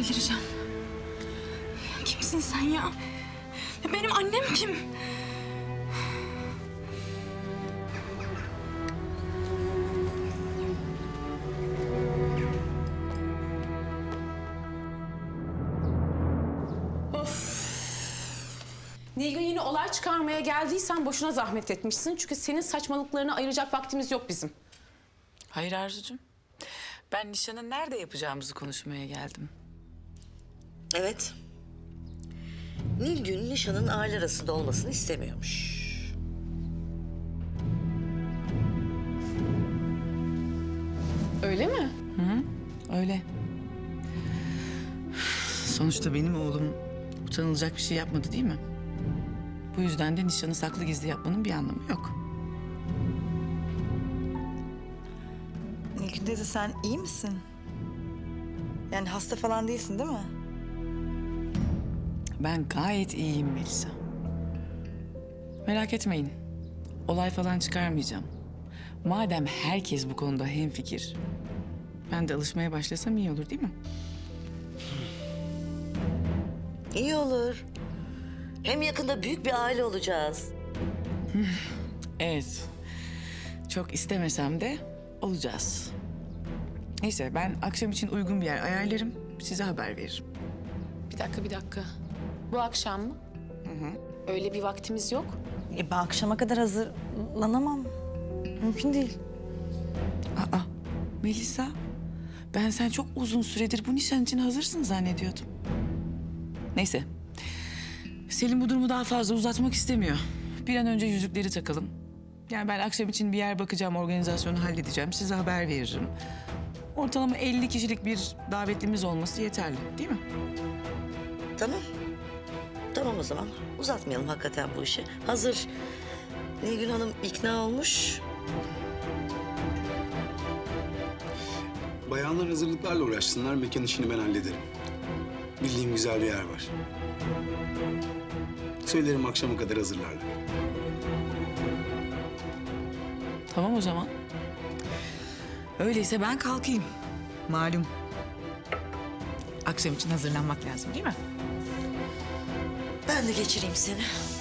Delireceğim. Kimsin sen ya? Benim annem kim? Nilgün, yine olay çıkarmaya geldiysen boşuna zahmet etmişsin. Çünkü senin saçmalıklarını ayıracak vaktimiz yok bizim. Hayır Arzucuğum. Ben nişanı nerede yapacağımızı konuşmaya geldim. Evet. Nilgün nişanın aile arasında olmasını istemiyormuş. Öyle mi? Hı, öyle. Sonuçta benim oğlum utanılacak bir şey yapmadı değil mi? Bu yüzden de nişanı saklı gizli yapmanın bir anlamı yok. Nilgün teyze, sen iyi misin? Yani hasta falan değilsin değil mi? Ben gayet iyiyim Melisa. Merak etmeyin. Olay falan çıkarmayacağım. Madem herkes bu konuda hemfikir, ben de alışmaya başlasam iyi olur değil mi? İyi olur. Hem yakında büyük bir aile olacağız. Evet. Çok istemesem de olacağız. Neyse, ben akşam için uygun bir yer ayarlarım. Size haber veririm. Bir dakika. Bu akşam mı? Hı. Öyle bir vaktimiz yok. Ben akşama kadar hazırlanamam. Mümkün değil. Aa, Melisa. Ben sen çok uzun süredir bu nişan için hazırsın zannediyordum. Neyse. Selim bu durumu daha fazla uzatmak istemiyor. Bir an önce yüzükleri takalım. Yani ben akşam için bir yer bakacağım, organizasyonu halledeceğim. Size haber veririm. Ortalama 50 kişilik bir davetlimiz olması yeterli, değil mi? Tamam. Tamam o zaman. Uzatmayalım hakikaten bu işi. Hazır Nilgün Hanım ikna olmuş. Bayanlar hazırlıklarla uğraşsınlar. Mekan işini ben hallederim. Bildiğim güzel bir yer var. Söylerim akşama kadar hazırlarlar. Tamam o zaman. Öyleyse ben kalkayım. Malum. Akşam için hazırlanmak lazım değil mi? Ben de geçireyim seni.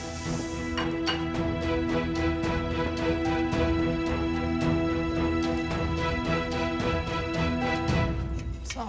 Sağ ol.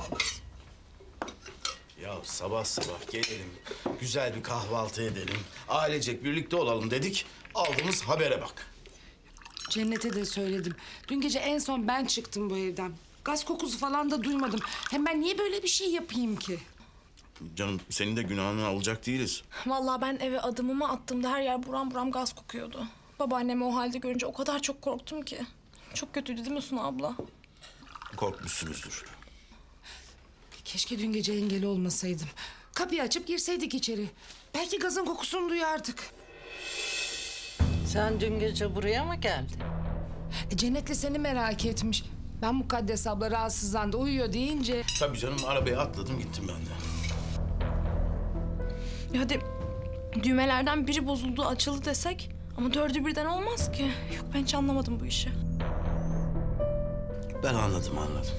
Ya sabah sabah gelelim, güzel bir kahvaltı edelim, ailecek birlikte olalım dedik. Aldığımız habere bak. Cennet'e de söyledim. Dün gece en son ben çıktım bu evden. Gaz kokusu falan da duymadım. Hem ben niye böyle bir şey yapayım ki? Canım senin de günahını alacak değiliz. Vallahi ben eve adımımı attığımda her yer buram buram gaz kokuyordu. Babaannemi o halde görünce o kadar çok korktum ki. Çok kötüydü değil mi Suna abla? Korkmuşsunuzdur. Keşke dün gece engel olmasaydım. Kapıyı açıp girseydik içeri. Belki gazın kokusunu duyardık. Sen dün gece buraya mı geldin? Cennet'le seni merak etmiş. Ben Mukaddes abla rahatsızlandı, uyuyor deyince... Tabii canım, arabaya atladım gittim ben de. Ya hadi düğmelerden biri bozuldu, açıldı desek. Ama dördü birden olmaz ki. Yok, ben hiç anlamadım bu işi. Ben anladım.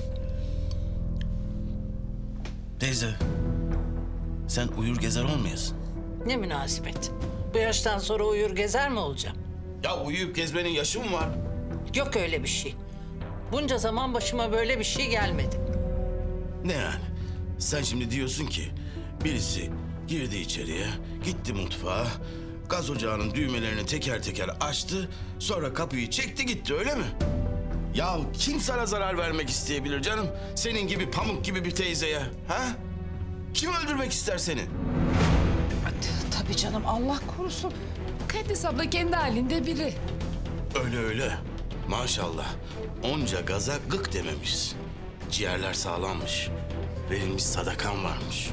Teyze, sen uyur gezer olmayasın. Ne münasebet. Bu yaştan sonra uyur gezer mi olacağım? Ya uyuyup gezmenin yaşı mı var? Yok öyle bir şey. Bunca zaman başıma böyle bir şey gelmedi. Ne yani? Sen şimdi diyorsun ki birisi girdi içeriye, gitti mutfağa, gaz ocağının düğmelerini teker teker açtı, sonra kapıyı çekti gitti, öyle mi? Ya kim sana zarar vermek isteyebilir canım? Senin gibi pamuk gibi bir teyzeye, ha? Kim öldürmek ister seni? Tabii canım, Allah korusun. Mukaddes abla kendi halinde biri. Öyle. Maşallah. Onca gaza gık dememişsin. Ciğerler sağlammış. Verilmiş sadakan varmış.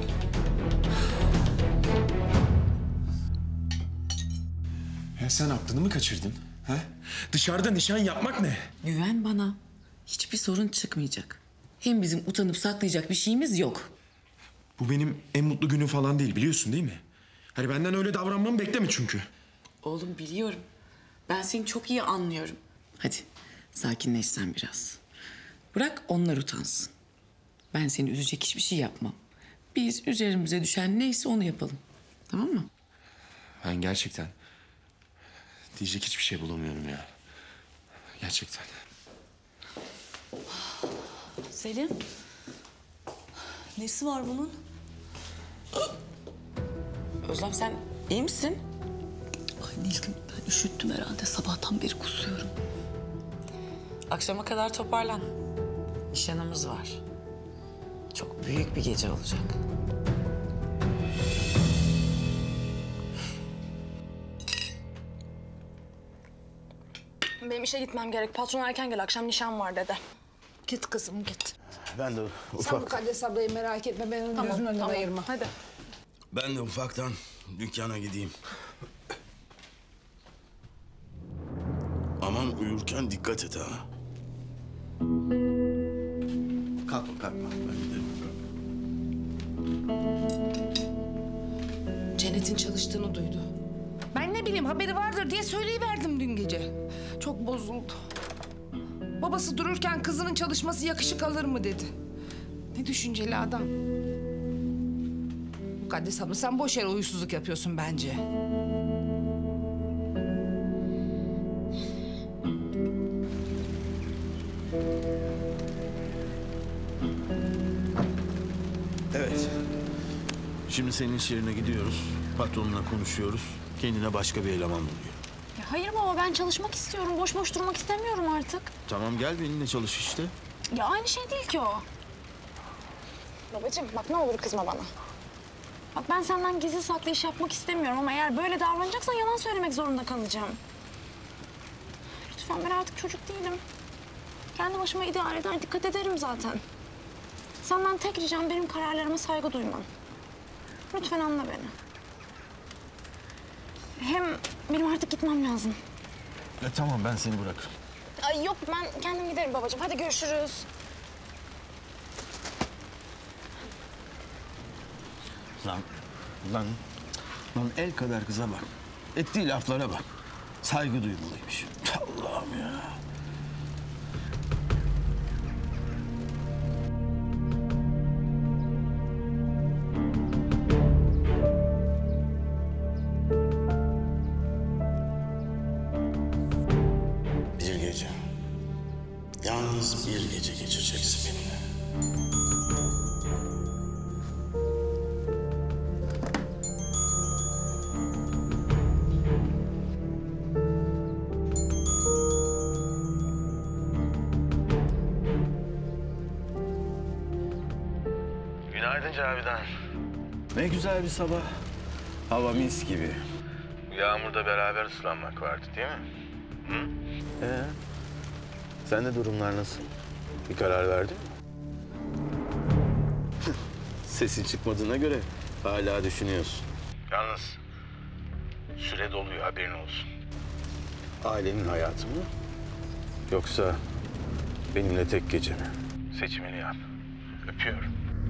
Ya sen aklını mı kaçırdın? Ha? Dışarıda nişan yapmak ne? Güven bana. Hiçbir sorun çıkmayacak. Hem bizim utanıp saklayacak bir şeyimiz yok. Bu benim en mutlu günüm falan değil, biliyorsun değil mi? Hani benden öyle davranmamı bekleme çünkü. Oğlum biliyorum. Ben seni çok iyi anlıyorum. Hadi sakinleş sen biraz. Bırak onlar utansın. Ben seni üzecek hiçbir şey yapmam. Biz üzerimize düşen neyse onu yapalım. Tamam mı? Ben gerçekten diyecek hiçbir şey bulamıyorum ya. Gerçekten. Selim. Nesi var bunun? Özlem sen iyi misin? Ay Nilgün, ben üşüttüm herhalde. Sabahtan beri kusuyorum. Akşama kadar toparlan. Nişanımız var. Çok büyük bir gece olacak. Benim işe gitmem gerek. Patron erken gel. Akşam nişan var dedi. Git kızım git. Ben de Sen ufak... Mukaddes ablayı merak etme. Ben onun gözünün önünden ayırma. Hadi. Ben de ufaktan dükkana gideyim. Aman uyurken dikkat et ha. Kalkma kalkma. Ben giderim. Cennet'in çalıştığını duydu. Ben ne bileyim haberi vardır diye söyleyiverdim dün gece. Çok bozuldu. Babası dururken kızının çalışması yakışık alır mı dedi. Ne düşünceli adam. Mukaddes abla sen boş yere uysuzluk yapıyorsun bence. Evet. Şimdi senin iş yerine gidiyoruz. Patronla konuşuyoruz. Kendine başka bir eleman buluyor. Ya hayır baba, ben çalışmak istiyorum. Boş boş durmak istemiyorum artık. Tamam gel benimle çalış işte. Ya aynı şey değil ki o. Babacığım bak ne olur kızma bana. Bak ben senden gizli saklı iş yapmak istemiyorum ama eğer böyle davranacaksan yalan söylemek zorunda kalacağım. Lütfen, ben artık çocuk değilim. Kendi başıma idare eder, dikkat ederim zaten. Senden tek ricam benim kararlarıma saygı duyman. Lütfen anla beni. Hem benim artık gitmem lazım. Tamam ben seni bırakırım. Ay yok, ben kendim giderim babacığım. Hadi görüşürüz. Lan el kadar kıza bak. Ettiği laflara bak. Saygı duymalıymış. Allah'ım ya. Bir gece. Yalnız bir gece geçireceksin benimle. Günaydın Cavidan. Ne güzel bir sabah. Hava mis gibi. Bu yağmurda beraber ıslanmak vardı değil mi? Hı? Sende durumlar nasıl? Bir karar verdin mi? Sesin çıkmadığına göre hala düşünüyorsun. Yalnız süre doluyor, haberin olsun. Ailenin hayatı mı? Yoksa benimle tek gece mi? Seçimini yap. Öpüyorum.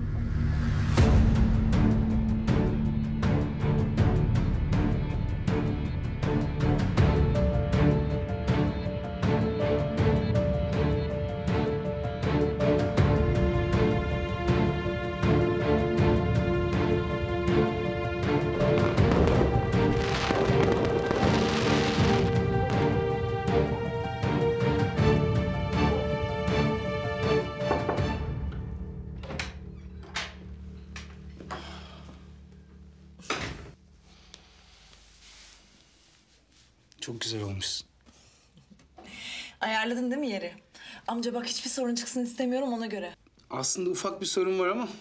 Çok güzel olmuşsun. Ayarladın değil mi yeri? Amca bak hiçbir sorun çıksın istemiyorum ona göre. Aslında ufak bir sorun var ama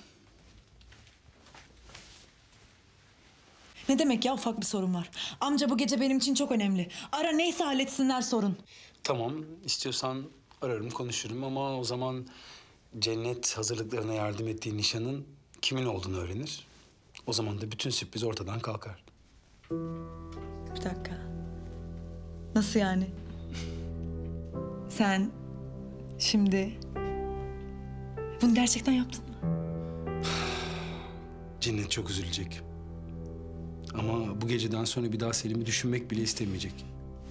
Ne demek ya ufak bir sorun var? Amca bu gece benim için çok önemli. Ara neyse halletsinler sorun. tamam, istiyorsan ararım konuşurum ama o zaman Cennet hazırlıklarına yardım ettiği nişanın kimin olduğunu öğrenir. O zaman da bütün sürpriz ortadan kalkar. Bir dakika. Nasıl yani? Sen şimdi bunu gerçekten yaptın mı? Cennet çok üzülecek. Ama bu geceden sonra bir daha Selim'i düşünmek bile istemeyecek.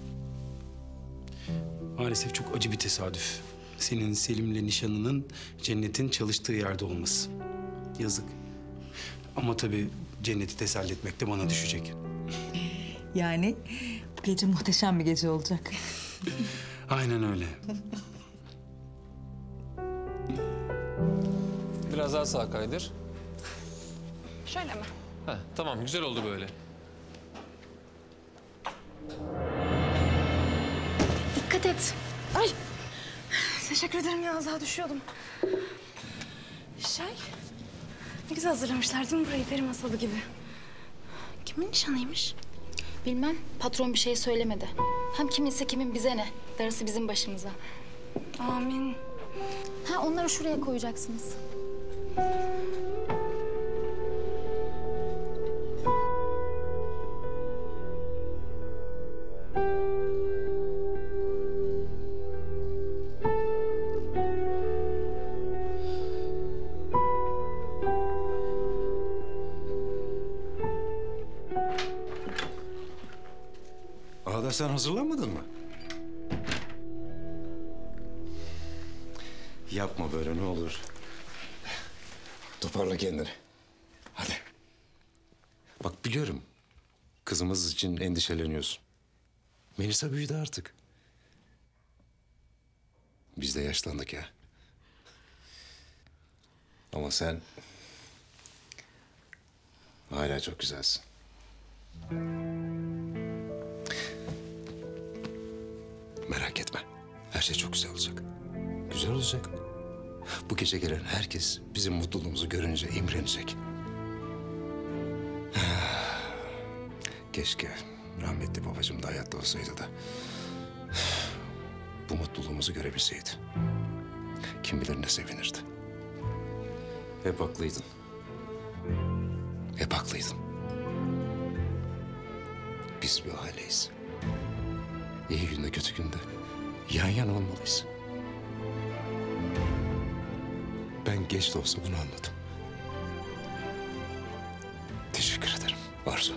Maalesef çok acı bir tesadüf. Senin Selim'le nişanının Cennet'in çalıştığı yerde olması. Yazık. Ama tabii Cennet'i teselli etmek de bana düşecek. Yani bu gece muhteşem bir gece olacak. Aynen öyle. Biraz daha sağa kaydır. Şöyle mi? Heh, tamam, güzel oldu böyle. Dikkat et. Ay. Teşekkür ederim ya, az daha düşüyordum. Ne güzel hazırlamışlar değil mi burayı, peri masalı gibi. Kimin nişanıymış? Bilmem, patron bir şey söylemedi. Hem kiminse kimin bize ne? Darısı bizim başımıza. Amin. Ha, onları şuraya koyacaksınız. Ada sen hazırlanmadın mı? Yapma böyle ne olur. Toparla kendini. Hadi. Bak biliyorum. Kızımız için endişeleniyorsun. Melisa büyüdü artık. Biz de yaşlandık ya. Ama sen hala çok güzelsin. Merak etme. Her şey çok güzel olacak. Güzel olacak. Bu gece gelen herkes bizim mutluluğumuzu görünce imrenecek. Keşke rahmetli babacığım da hayatta olsaydı da bu mutluluğumuzu görebilseydi. Kim bilir ne sevinirdi. Hep haklıydın. Hep haklıydın. Biz bir aileyiz. İyi günde kötü günde yan yana olmalıyız. Ben geç de olsa bunu anladım. Teşekkür ederim Arzu.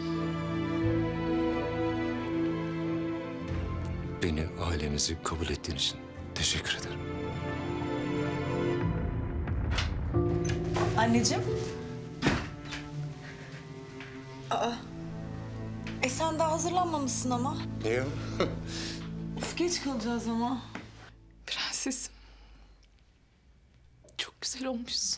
Beni ailemizi kabul ettiğin için teşekkür ederim. Anneciğim. Sen daha hazırlanmamışsın ama. Niye? Of, geç kalacağız ama. Prensesim. Çok güzel olmuşsun.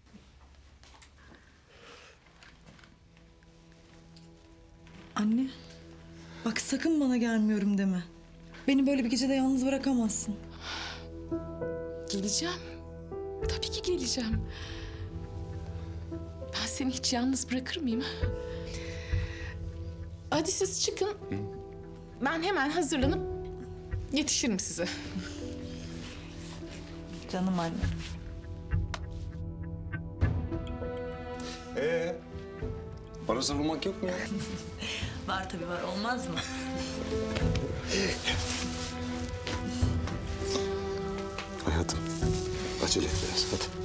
Anne, bak sakın bana gelmiyorum deme. Beni böyle bir gecede yalnız bırakamazsın. Geleceğim. Tabii ki geleceğim. Ben seni hiç yalnız bırakır mıyım? Hadi siz çıkın. Ben hemen hazırlanıp yetişirim size. Canım anne. Bana savunmak yok mu ya? Var tabii var, olmaz mı? Hayatım, acele et biraz hadi.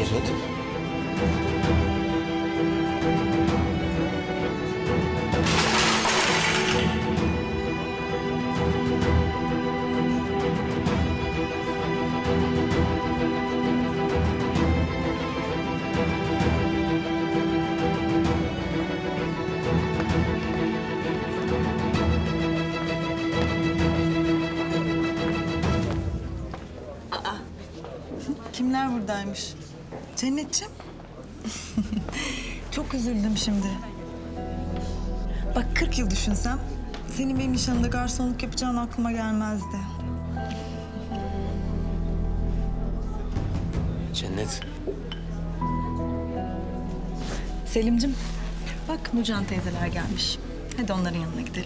Cennet. Kimler buradaymış? Cennetciğim. Çok üzüldüm şimdi. Bak 40 yıl düşünsem senin benim nişanında garsonluk yapacağın aklıma gelmezdi. Cennet. Selim'cim bak Nurcan teyzeler gelmiş. Hadi onların yanına gidelim.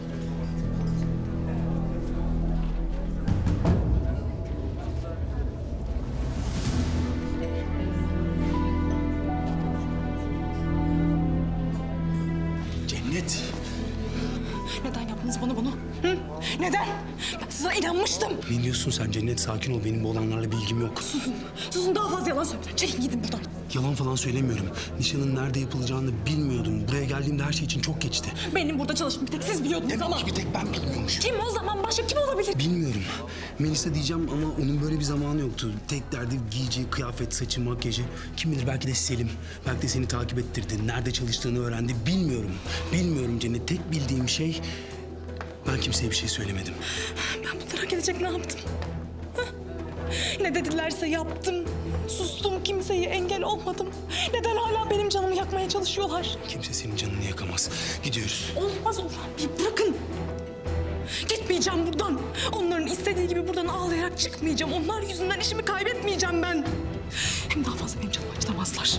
Cennet. Neden yaptınız bana bunu? Hı? Neden? Ben size inanmıştım. Ne diyorsun sen Cennet? Sakin ol. Benim bu olanlarla bir ilgim yok. Susun. Susun, daha fazla yalan söylemeyin. Çekin gidin buradan. Yalan falan söylemiyorum. Nişanın nerede yapılacağını bilmiyordum. Buraya geldiğimde her şey için çok geçti. Benim burada çalıştığımı bir tek siz biliyordunuz ama. Bir tek ben bilmiyormuşum. Kim o zaman? Başka kim olabilir? Bilmiyorum. Melisa diyeceğim ama onun böyle bir zamanı yoktu. Tek derdi giyeceği kıyafet, saçı, makyajı. Kim bilir belki de Selim. Belki de seni takip ettirdi. Nerede çalıştığını öğrendi. Bilmiyorum. Bilmiyorum Cennet. Tek bildiğim şey... Ben kimseye bir şey söylemedim. Ben bunları hak edecek ne yaptım? Hah? Ne dedilerse yaptım. Sustum, kimseye engel olmadım. Neden hala benim canımı yakmaya çalışıyorlar? Kimse senin canını yakamaz. Gidiyoruz. Olmaz olur. Bir bırakın. Gitmeyeceğim buradan. Onların istediği gibi buradan ağlayarak çıkmayacağım. Onlar yüzünden işimi kaybetmeyeceğim ben. Hem daha fazla benim canımı acıtamazlar.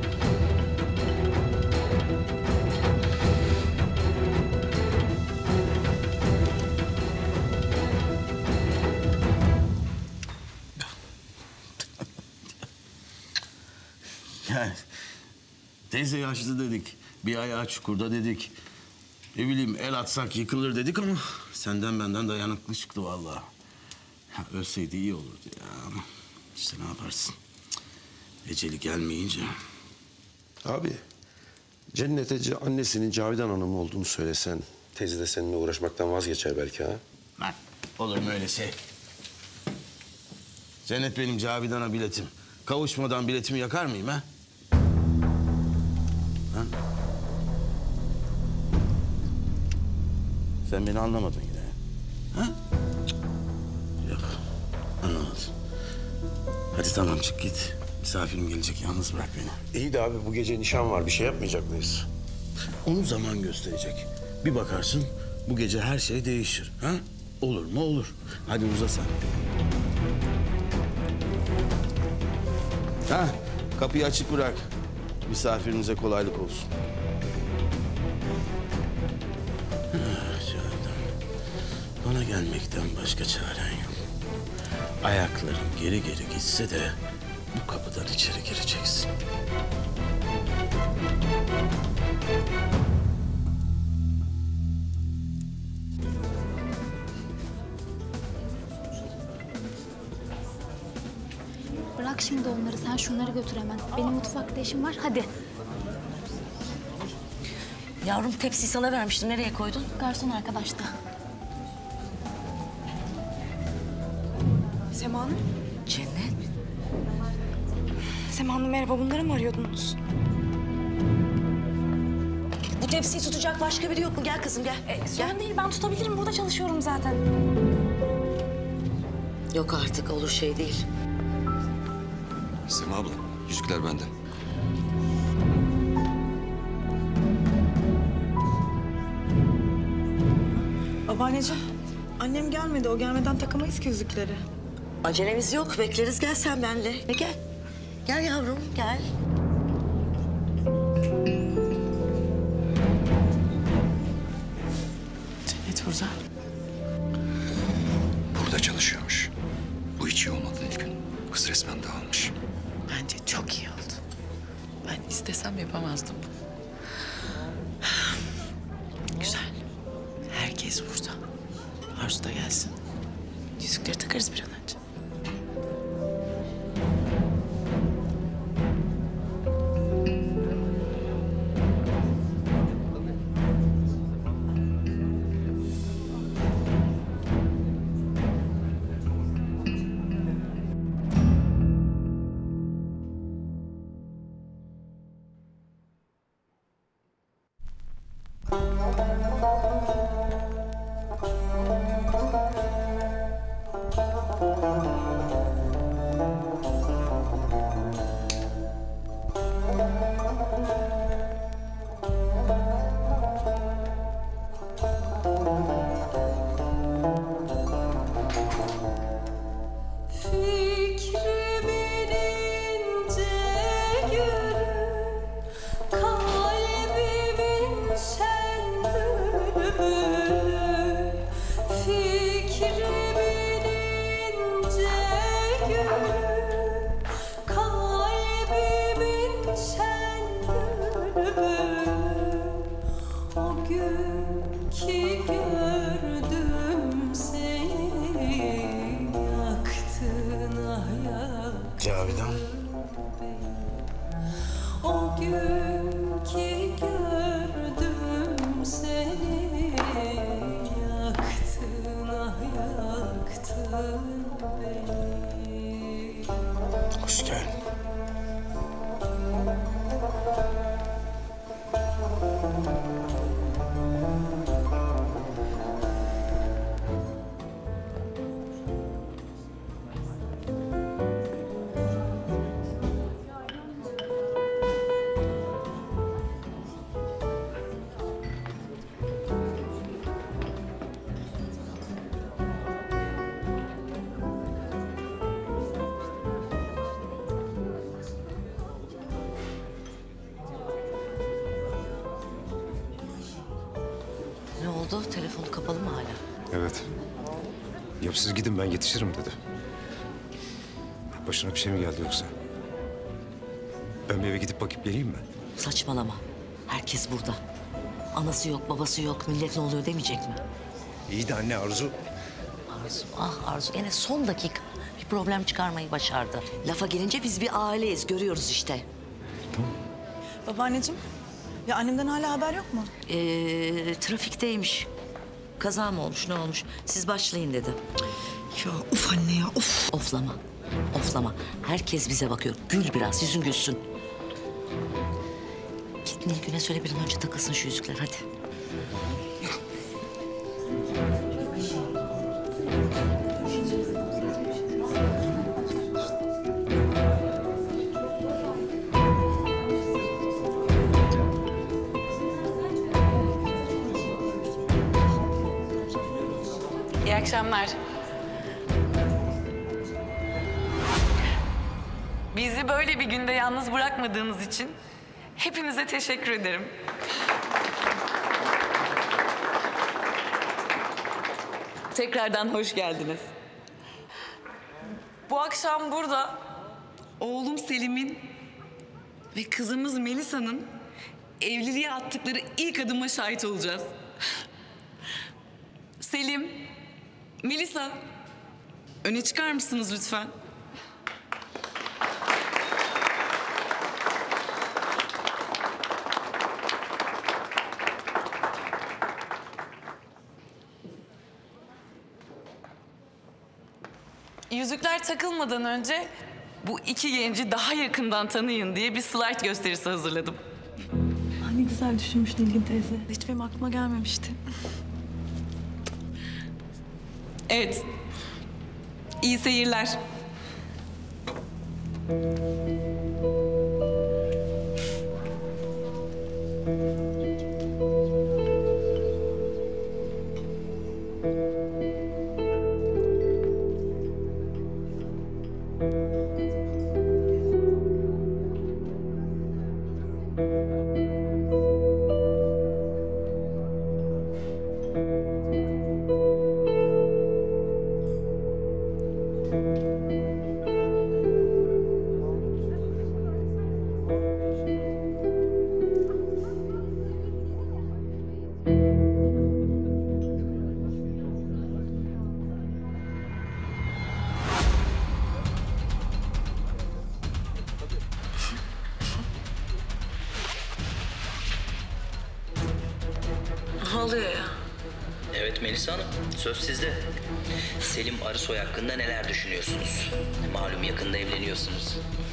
Yani teyze yaşlı dedik, bir ayağı çukurda dedik. Ne bileyim el atsak yıkılır dedik ama senden benden dayanıklı çıktı vallahi. Ha, ölseydi iyi olurdu ya ama işte ne yaparsın? Eceli gelmeyince. Abi, Cennet'e annesinin Cavidan Hanım olduğunu söylesen... ...teyze de seninle uğraşmaktan vazgeçer belki ha? Lan olur mu öyle şey? Cennet benim Cavidan'a biletim. Kavuşmadan biletimi yakar mıyım ha? Ha? Sen beni anlamadın yine. Ha? Yok, anlamadın. Hadi tamam çık git. Misafirim gelecek, yalnız bırak beni. İyi de abi bu gece nişan var, bir şey yapmayacak mıyız? Onu zaman gösterecek. Bir bakarsın bu gece her şey değişir. Ha? Olur mu olur. Hadi uza sen. Ha, kapıyı açık bırak. Misafirinize kolaylık olsun. Cavidan, bana gelmekten başka çaren yok. Ayakların geri geri gitse de bu kapıdan içeri gireceksin. Bırak şimdi onları, sen şunları götür hemen. Benim mutfakta işim var, hadi. Yavrum tepsiyi sana vermiştim. Nereye koydun? Garson arkadaşta. Sema Hanım. Cennet. Sema Hanım merhaba. Bunları mı arıyordunuz? Bu tepsiyi tutacak başka biri yok mu? Gel kızım gel. Sorun değil. Ben tutabilirim. Burada çalışıyorum zaten. Yok artık olur şey değil. Sema abla, yüzükler bende. Babaanneciğim, annem gelmedi. O gelmeden takamayız ki yüzükleri. Acelemiz yok. Bekleriz. Gel sen benimle. Gel. Gel yavrum gel. Cennet burada. Burada çalışıyormuş. Bu hiç iyi olmadı Nilgün. Kız resmen dağılmış. Bence çok iyi oldu. Ben istesem yapamazdım. Güzel. Herkes burada. Arzu da gelsin. Yüzükleri takarız bir an önce. Telefonu kapalı mı hala? Evet. Yok siz gidin ben yetişirim dedi. Başına bir şey mi geldi yoksa? Ben bir eve gidip bakıp geleyim mi? Saçmalama. Herkes burada. Anası yok, babası yok. Millet ne oluyor demeyecek mi? İyi de anne Arzu. Arzu, ah Arzu gene son dakika bir problem çıkarmayı başardı. Lafa gelince biz bir aileyiz, görüyoruz işte. Babaanneciğim, ya annemden hala haber yok mu? Trafikteymiş. Kaza mı olmuş, ne olmuş? Siz başlayın dedi. Ya uf anne ya, uf. Oflama, oflama. Herkes bize bakıyor. Gül biraz, yüzün gülsün. Git Nilgün'e söyle bir an önce takılsın şu yüzükler, hadi. İyi akşamlar. Bizi böyle bir günde yalnız bırakmadığınız için hepinize teşekkür ederim. Tekrardan hoş geldiniz. Bu akşam burada oğlum Selim'in ve kızımız Melisa'nın evliliğe attıkları ilk adıma şahit olacağız. Selim, Melisa, öne çıkar mısınız lütfen? Yüzükler takılmadan önce bu iki genci daha yakından tanıyın diye bir slide gösterisi hazırladım. Ne güzel düşünmüş Nilgün teyze. Hiç benim aklıma gelmemişti. Evet, iyi seyirler. Ne oluyor ya? Evet Melisa Hanım, söz sizde. Selim Arısoy hakkında neler düşünüyorsunuz? Malum yakında evleniyorsunuz.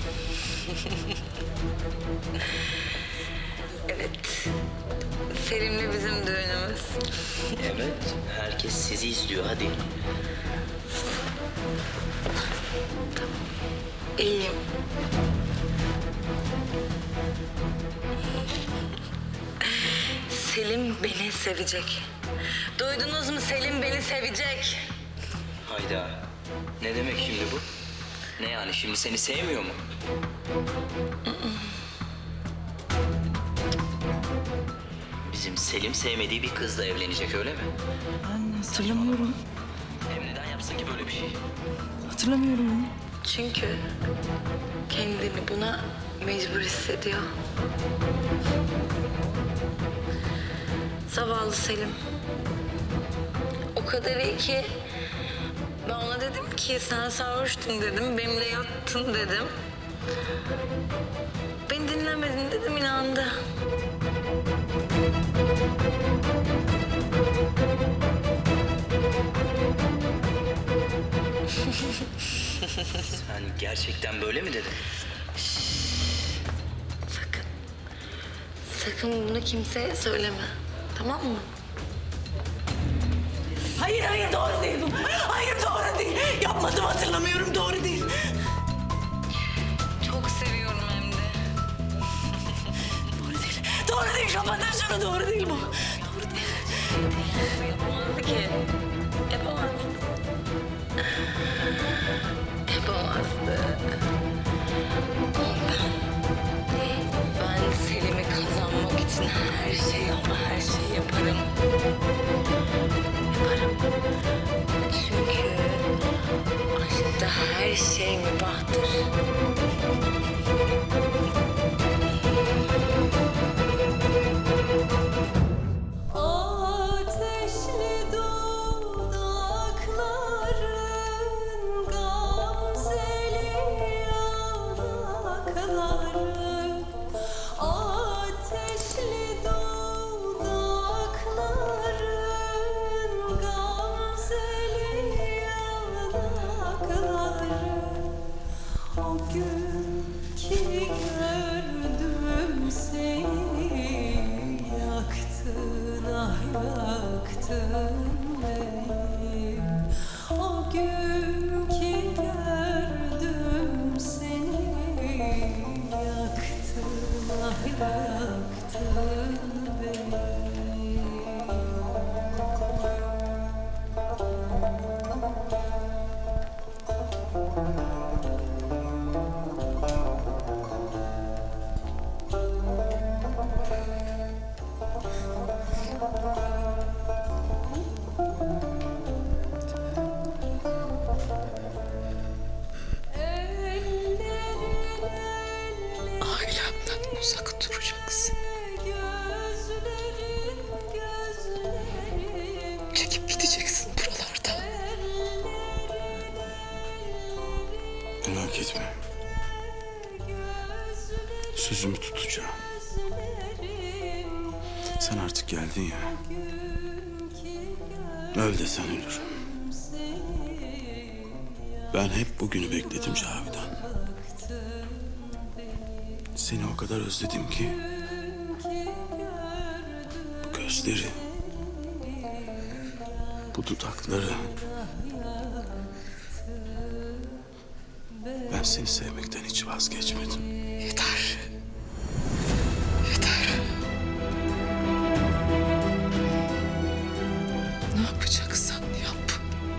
Evet. Selim'le bizim düğünümüz. Evet, herkes sizi izliyor, hadi. İyiyim. Selim beni sevecek. Duydunuz mu? Selim beni sevecek. Hayda, ne demek şimdi bu? Ne yani, şimdi seni sevmiyor mu? Bizim Selim sevmediği bir kızla evlenecek, öyle mi? Ben hatırlamıyorum. Hem neden yapsın ki böyle bir şey? Hatırlamıyorum onu. Çünkü kendini buna mecbur hissediyor. Zavallı Selim. O kadar iyi ki ben ona dedim ki sen sarhoştun dedim, benimle yattın dedim. Beni dinlemedin dedim, inandı. Sen gerçekten böyle mi dedin? Sakın bunu kimseye söyleme. Tamam mı? Hayır, hayır doğru değil bu. Hayır doğru değil. Yapmadım, hatırlamıyorum, doğru değil. Çok seviyorum hem de. Doğru değil. Doğru değil. Kapatın şunu, doğru değil bu. Doğru değil. Yapamazdı ki. Yapamazdı. Yapamazdı. Ben Selim'i kazanmak için her şeyi ama her şeyi yaparım. refahtır. Ateşli dudakların, gamzeli yanakların, ateşli dudakların, gamzeli yanakların. O gün ki gördüm seni, yaktın ah yaktın beni. O gün ki gördüm seni, yaktın ah yaktın beni. Ailemden uzak duracaksın. Çekip gideceksin buralardan. Merak etme. Sözümü tutacağım. Sen artık geldin ya. Öl desen ölürüm. Ben hep bugünü bekledim Cavidan. Seni o kadar özledim ki bu gözleri, bu dudakları, ben seni sevmekten hiç vazgeçmedim. Yeter. Yeter. Ne yapacaksan yap.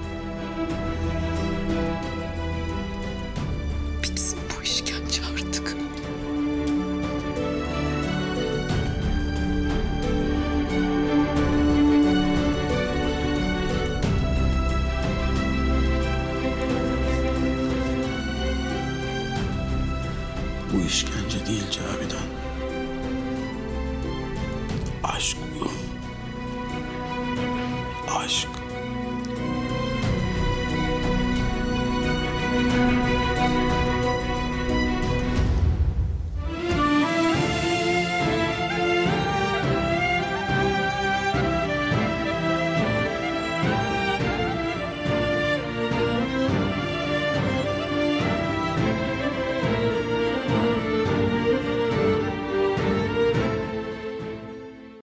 Bitsin bu işkence artık. Bu işkence değil Cavidan.